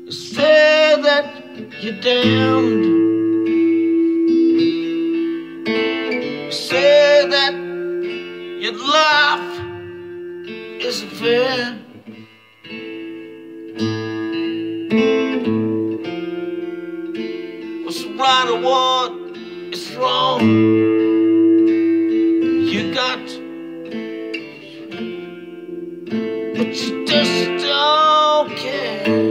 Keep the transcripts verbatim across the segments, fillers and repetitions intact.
Say that you're damned. Say that your life isn't fair. What's right or what is wrong? You got, but you just don't care.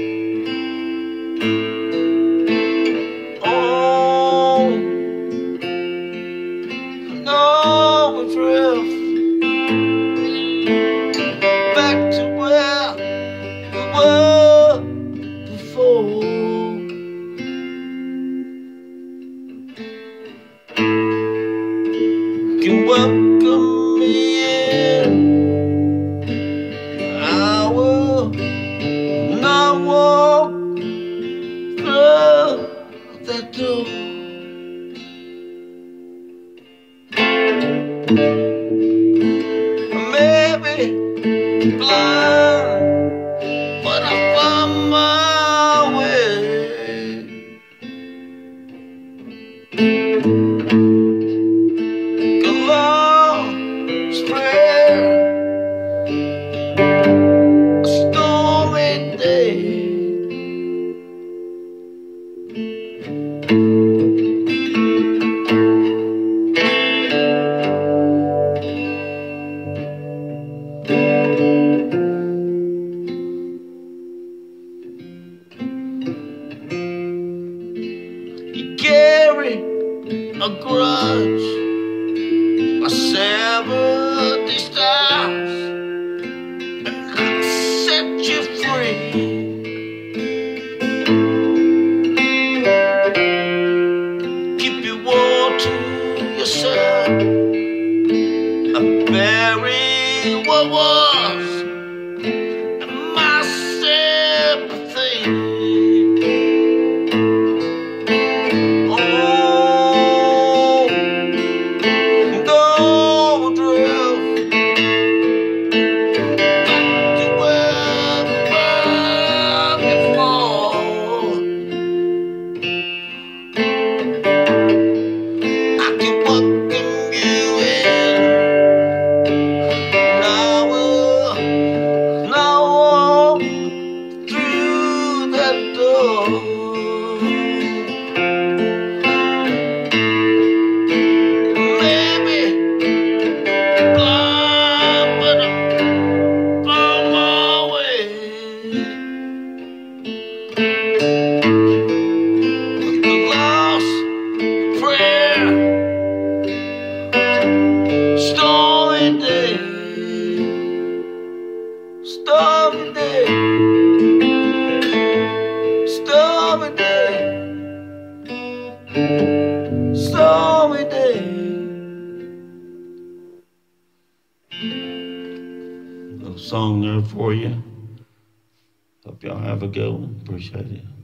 Drift back to where we were before. You can welcome me in. I will not walk through that door. Maybe blind, but I found my way. A long prayer, a stormy day. You carry a grudge, I severed these ties, and I set you free. Keep your war to yourself, I bury what was and my sympathy. Maybe blind, but I'm on my way. The lost prayer, stormy day, stormy day, stormy day, stormy day. A song there for you. Hope y'all have a good one. Appreciate it.